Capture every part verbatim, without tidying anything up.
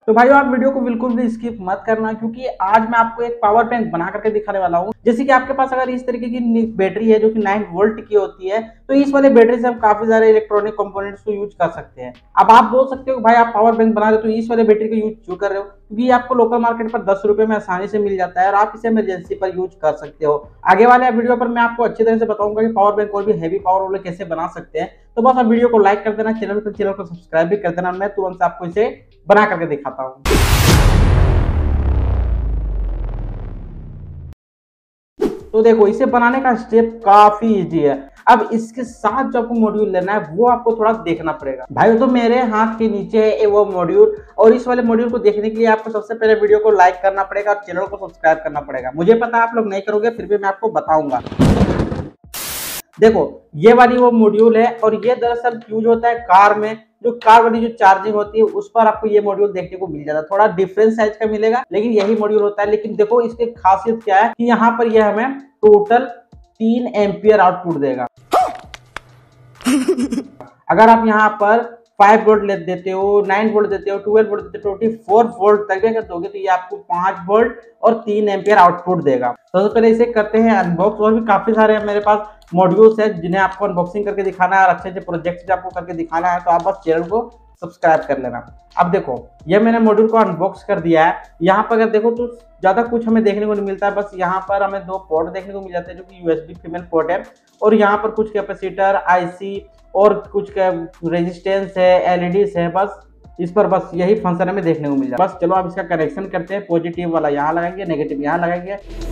तो भाइयों आप वीडियो को बिल्कुल भी स्किप मत करना, क्योंकि आज मैं आपको एक पावर बैंक बना करके दिखाने वाला हूँ। जैसे कि आपके पास अगर इस तरीके की बैटरी है जो कि नाइन वोल्ट की होती है, तो इस वाले बैटरी से हम काफी सारे इलेक्ट्रॉनिक कंपोनेंट्स को यूज कर सकते हैं। अब आप बोल सकते हो भाई आप पावर बैंक बना रहे हो तो इस वाले बैटरी का यूज क्यों कर रहे हो, क्योंकि ये आपको लोकल मार्केट पर दस रुपए में आसानी से मिल जाता है और आप इसे इमरजेंसी पर यूज कर सकते हो। आगे वाले वीडियो पर मैं आपको अच्छी तरह से बताऊंगा कि पावर बैंक और भी हैवी पावर वाले कैसे बना सकते हैं। तो बस आप वीडियो को लाइक कर देना, चैनल को चैनल को सब्सक्राइब भी कर देना। मैं तुरंत आपको इसे बना करके दिखाता हूँ। तो देखो इसे बनाने का स्टेप काफी इजी है। अब इसके साथ जो आपको मॉड्यूल लेना है वो आपको थोड़ा देखना पड़ेगा। भाई तो मेरे हाथ के नीचे है वो मॉड्यूल, और इस वाले मॉड्यूल को देखने के लिए आपको सबसे पहले वीडियो को लाइक करना पड़ेगा और चैनल को सब्सक्राइब करना पड़ेगा। मुझे पता है आप लोग नहीं करोगे, फिर भी मैं आपको बताऊंगा। देखो ये वाली वो मॉड्यूल है और ये दरअसल यूज होता है कार में। जो कार वाली जो चार्जिंग होती है उस पर आपको ये मॉड्यूल देखने को मिल जाता है। थोड़ा डिफरेंट साइज का मिलेगा लेकिन यही मॉड्यूल होता है। लेकिन देखो इसकी खासियत क्या है कि यहाँ पर यह हमें टोटल तीन एम्पियर आउटपुट देगा। अगर आप यहाँ पर फाइव वोल्ट ले देते हो, नाइन वोल्ट देते हो, ट्वेल्व वोल्ट देते हो, ट्वेंटी फोर वोल्ट तक भी अगर दोगे तो ये आपको पांच वोल्ट और तीन एम्पियर आउटपुट देगा। तो सबसे पहले इसे करते हैं अनबॉक्स। और भी काफी सारे मेरे पास मॉड्यूल्स है जिन्हें आपको अनबॉक्सिंग करके दिखाना है और अच्छे अच्छे प्रोजेक्ट आपको करके दिखाना है, तो आप बस चैनल को सब्सक्राइब कर लेना। अब देखो ये मैंने मॉड्यूल को अनबॉक्स कर दिया है। यहाँ पर अगर देखो तो ज्यादा कुछ हमें देखने को नहीं मिलता है, बस यहाँ पर हमें दो पोर्ट देखने को मिल जाते हैं जो कि यूएसबी फीमेल पोर्ट है, और यहाँ पर कुछ कैपेसिटर, आईसी और कुछ रेजिस्टेंस है, एलईडीज है। बस इस पर बस यही फंक्शन हमें देखने को मिल जाता है। बस चलो अब इसका कनेक्शन करते हैं। पॉजिटिव वाला यहाँ लगाएंगे, नेगेटिव यहाँ लगाएंगे।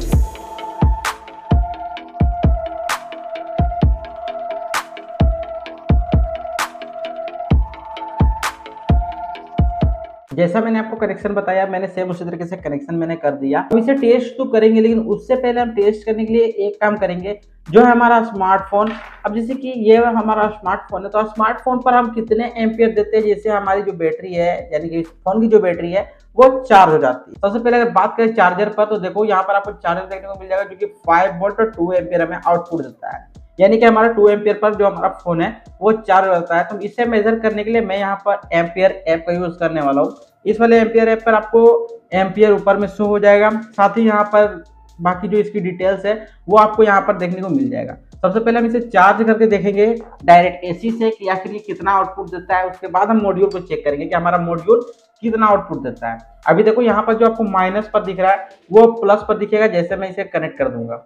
जैसा मैंने आपको कनेक्शन बताया मैंने सेम उसी तरीके से कनेक्शन मैंने कर दिया। अब इसे टेस्ट तो करेंगे, लेकिन उससे पहले हम टेस्ट करने के लिए एक काम करेंगे जो है हमारा स्मार्टफोन। अब जैसे कि ये हमारा स्मार्टफोन है, तो स्मार्टफोन पर हम कितने एम्पियर देते हैं जैसे हमारी जो बैटरी है, यानी कि फोन की जो बैटरी है वो चार्ज हो जाती है। सबसे पहले अगर बात करें चार्जर पर, तो देखो यहाँ पर आपको चार्जर देखने को मिल जाएगा जो कि फाइव वोल्ट और टू एम्पियर हमें आउटपुट देता है। यानी कि हमारा टू एम्पियर पर जो हमारा फोन है वो चार्ज होता है। तो इसे मेजर करने के लिए मैं यहाँ पर एम्पियर ऐप का यूज करने वाला हूँ। इस वाले एम्पियर ऐप पर आपको एम्पियर ऊपर में शो हो जाएगा, साथ ही यहाँ पर बाकी जो इसकी डिटेल्स है वो आपको यहाँ पर देखने को मिल जाएगा। सबसे पहले हम इसे चार्ज करके देखेंगे डायरेक्ट एसी से कि आखिर ये कितना आउटपुट देता है। उसके बाद हम मॉड्यूल को चेक करेंगे कि हमारा मॉड्यूल कितना आउटपुट देता है। अभी देखो यहाँ पर जो आपको माइनस पर दिख रहा है वो प्लस पर दिखेगा जैसे मैं इसे कनेक्ट कर दूंगा।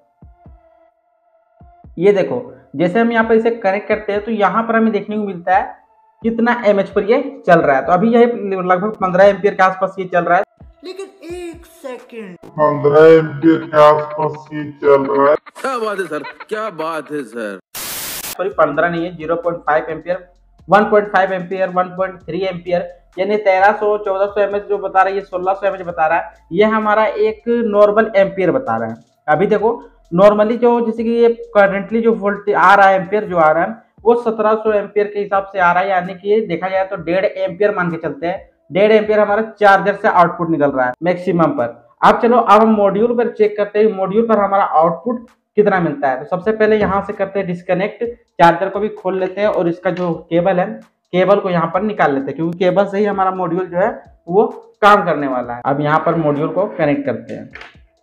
ये देखो जैसे हम यहाँ पर इसे कनेक्ट करते हैं तो यहाँ पर हमें देखने को मिलता है कितना एमएच पर ये चल रहा है। तो अभी यह लगभग पंद्रह एम्पियर के आसपास ये चल रहा है। लेकिन एक सेकंड, पंद्रह एम्पियर के आसपास ये चल रहा है। क्या बात है सर, क्या बात है सर। सॉरी पंद्रह नहीं है, zero point five ampere, one point five ampere, one point three ampere, यानी तेरह सौ चौदह सौ एमएच जो बता रहा है, ये सोलह सौ एमएच बता रहा है। ये हमारा एक नॉर्मल एम्पियर बता रहा है। अभी देखो नॉर्मली जो जैसे कि ये करंटली जो वोल्टेज आ रहा है, एम्पियर जो आ रहा है वो सत्रह सौ एम्पियर के हिसाब से आ रहा है। यानी कि देखा जाए तो डेढ़ एम्पियर मान के चलते हैं, डेढ़ एम्पियर हमारा चार्जर से आउटपुट निकल रहा है मैक्सिमम पर। अब चलो अब हम मॉड्यूल पर चेक करते हैं मॉड्यूल पर हमारा आउटपुट कितना मिलता है। तो सबसे पहले यहाँ से करते हैं डिस्कनेक्ट, चार्जर को भी खोल लेते हैं और इसका जो केबल है केबल को यहाँ पर निकाल लेते हैं, क्योंकि केबल से ही हमारा मॉड्यूल जो है वो काम करने वाला है। अब यहाँ पर मॉड्यूल को कनेक्ट करते हैं।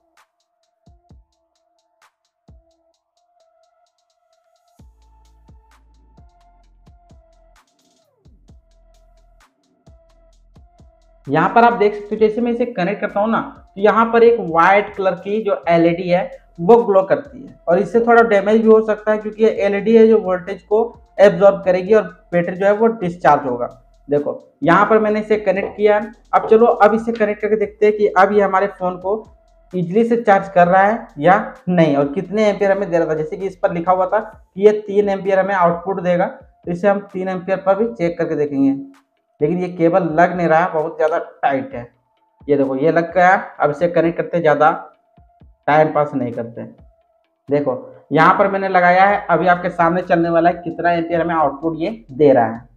यहाँ पर आप देख सकते हो जैसे मैं इसे कनेक्ट करता हूँ ना, तो यहाँ पर एक व्हाइट कलर की जो एलईडी है वो ग्लो करती है, और इससे थोड़ा डैमेज भी हो सकता है क्योंकि ये एलईडी है जो वोल्टेज को एब्जॉर्ब करेगी और बैटरी जो है वो डिस्चार्ज होगा। देखो यहाँ पर मैंने इसे कनेक्ट किया। अब चलो अब इसे कनेक्ट करके देखते हैं कि अब ये हमारे फोन को इजिली से चार्ज कर रहा है या नहीं, और कितने एम्पियर हमें दे रहा था। जैसे कि इस पर लिखा हुआ था कि ये तीन एम्पियर हमें आउटपुट देगा, तो इसे हम तीन एम्पियर पर भी चेक करके देखेंगे। लेकिन ये केबल लग नहीं रहा है, बहुत ज़्यादा टाइट है। ये देखो ये लग गया। अब इसे कनेक्ट करते, ज़्यादा टाइम पास नहीं करते। देखो यहाँ पर मैंने लगाया है, अभी आपके सामने चलने वाला है कितना एम्पियर हमें आउटपुट ये दे रहा है।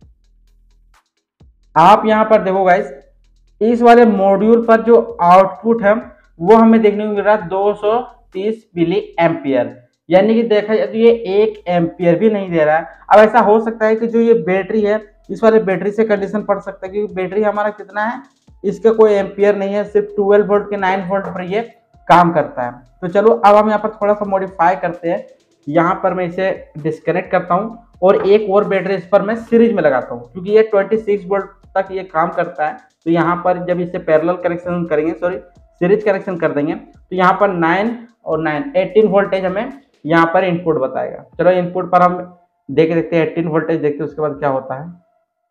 आप यहाँ पर देखो गाइस, इस वाले मॉड्यूल पर जो आउटपुट है वो हमें देखने को मिल रहा है दो सौ तीस मिली एम्पियर, यानी कि देखा जाए तो ये एक एम्पियर भी नहीं दे रहा है। अब ऐसा हो सकता है कि जो ये बैटरी है इस वाले बैटरी से कंडीशन पड़ सकता है, क्योंकि बैटरी हमारा कितना है इसका कोई एम्पियर नहीं है, सिर्फ ट्वेल्व वोल्ट के नाइन वोल्ट पर ये काम करता है। तो चलो अब हम यहाँ पर थोड़ा सा मॉडिफाई करते हैं। यहाँ पर मैं इसे डिस्कनेक्ट करता हूँ और एक और बैटरी इस पर मैं सीरीज में लगाता हूँ, क्योंकि ये छब्बीस वोल्ट तक ये काम करता है। तो यहाँ पर जब इसे पैरेलल कनेक्शन करेंगे, सॉरी सीरीज कनेक्शन कर देंगे, तो यहाँ पर नाइन और नाइन एटीन वोल्टेज हमें यहाँ पर इनपुट बताएगा। चलो इनपुट पर हम देख देखते हैं, एटीन वोल्टेज देखते हैं उसके बाद क्या होता है।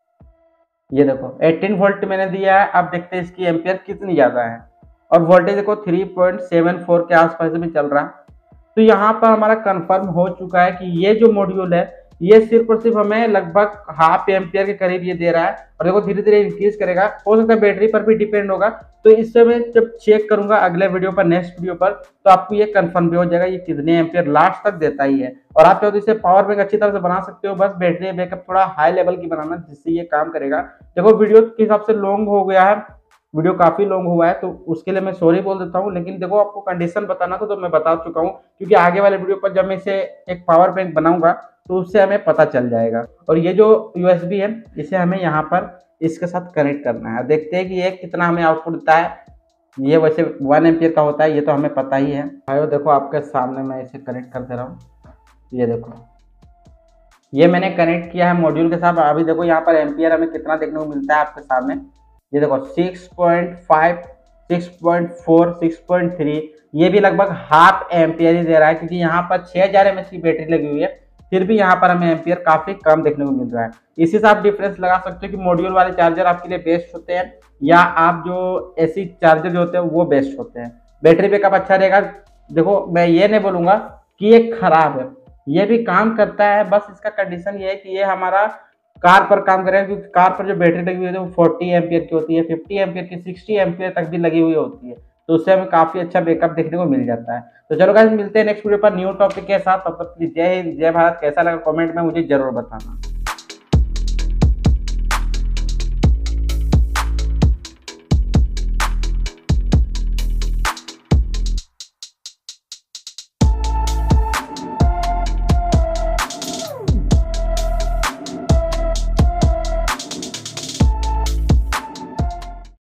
ये देखो अठारह वोल्ट मैंने दिया है। अब देखते हैं इसकी एम्पियर कितनी ज़्यादा है, और वोल्टेज देखो थ्री पॉइंट सेवन फोर के आसपास भी चल रहा है। तो यहाँ पर हमारा कंफर्म हो चुका है कि ये जो मॉड्यूल है ये सिर्फ और सिर्फ हमें लगभग हाफ एम्पियर के करीब ये दे रहा है। और देखो धीरे धीरे इंक्रीज करेगा, हो सकता है बैटरी पर भी डिपेंड होगा। तो इससे मैं जब चेक करूंगा अगले वीडियो पर, नेक्स्ट वीडियो पर, तो आपको ये कंफर्म भी हो जाएगा ये कितने एम्पियर लास्ट तक देता ही है। और आप चाहो तो इसे पावर बैंक अच्छी तरह से बना सकते हो, बस बैटरी बैकअप थोड़ा हाई लेवल की बनाना जिससे ये काम करेगा। देखो वीडियो के हिसाब से लॉन्ग हो गया है, वीडियो काफी लॉन्ग हुआ है, तो उसके लिए मैं सॉरी बोल देता हूँ। लेकिन देखो आपको कंडीशन बताना था तो मैं बता चुका हूँ, क्योंकि आगे वाले वीडियो पर जब मैं इसे एक पावर बैंक बनाऊंगा तो उससे हमें पता चल जाएगा। और ये जो यूएसबी है इसे हमें यहाँ पर इसके साथ कनेक्ट करना है। देखते हैं कि ये कितना हमें आउटपुट देता है। ये वैसे वन एम्पियर का होता है, ये तो हमें पता ही है। भाई देखो आपके सामने मैं इसे कनेक्ट कर दे रहा हूँ। ये देखो ये मैंने कनेक्ट किया है मॉड्यूल के साथ। अभी देखो यहाँ पर एम्पियर हमें कितना देखने को मिलता है आपके सामने। ये देखो six point five, six point four, six point three, ये भी लगभग हाफ एम्पियर ही दे रहा है, क्योंकि यहाँ पर छह हज़ार एम एच की बैटरी लगी हुई है, फिर भी यहाँ पर हमें एम्पियर काफी कम देखने को मिल रहा है। इसी से आप डिफरेंस लगा सकते हो कि मॉड्यूल वाले चार्जर आपके लिए बेस्ट होते हैं या आप जो एसी चार्जर जो होते हैं वो बेस्ट होते हैं। बैटरी बैकअप अच्छा रहेगा। देखो मैं ये नहीं बोलूंगा कि ये खराब है, ये भी काम करता है, बस इसका कंडीशन ये है कि ये हमारा कार पर काम करेगा, क्योंकि कार पर जो बैटरी लगी हुई है वो फोर्टी एम्पियर की होती है, फिफ्टी एम्पियर की, सिक्सटी एम्पियर तक भी लगी हुई होती है। तो उससे हमें काफी अच्छा बैकअप देखने को मिल जाता है। तो चलो गाइस मिलते हैं नेक्स्ट वीडियो पर न्यू टॉपिक के साथ। तब तक जय हिंद, जय भारत। कैसा लगा कमेंट में मुझे जरूर बताना।